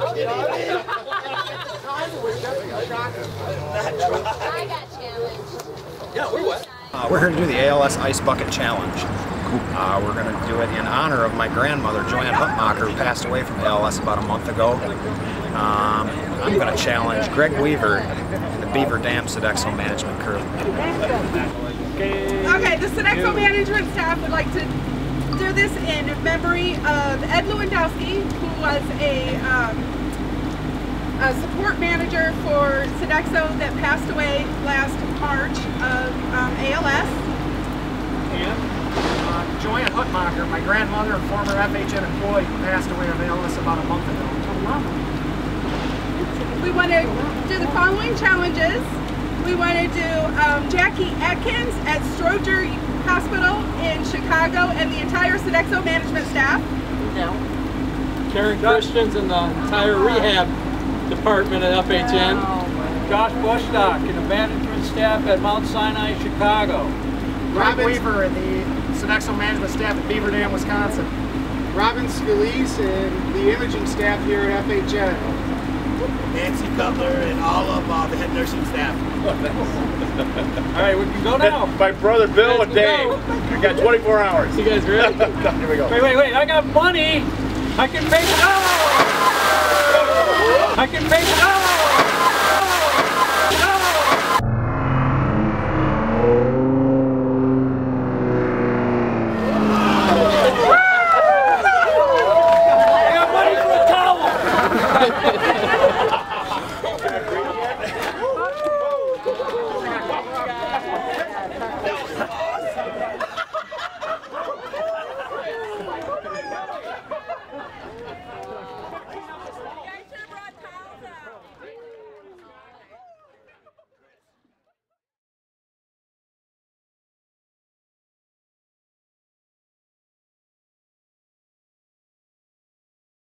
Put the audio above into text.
I got challenged. Yeah, we're wet. We're here to do the ALS Ice Bucket Challenge. We're going to do it in honor of my grandmother, Joanne Hutmacher, who passed away from ALS about a month ago. I'm going to challenge Greg Weaver and the Beaver Dam Sodexo Management crew. Okay, the Sodexo Management staff would like to do this in memory of Ed Lewandowski, who was a support manager for Sodexo that passed away last March of ALS. And Joanne Hutmacher, my grandmother and former FHN employee, who passed away of ALS about a month ago. We want to do the following challenges. We want to do Jackie Atkins at Stroger Hospital in Chicago and the entire Sodexo management staff. No. Karen Christians and the entire rehab department at FHN. Josh Bushstock and the management staff at Mount Sinai, Chicago. Greg Weaver and the Sodexo management staff at Beaver Dam, Wisconsin. Robin Scalise and the imaging staff here at FHN. Nancy Cutler and all of the head nursing staff. All right, we can go now. My brother Bill and Dave. We got 24 hours. You guys ready? Here we go. Wait, I got money. I can pay it all. I can pay it all.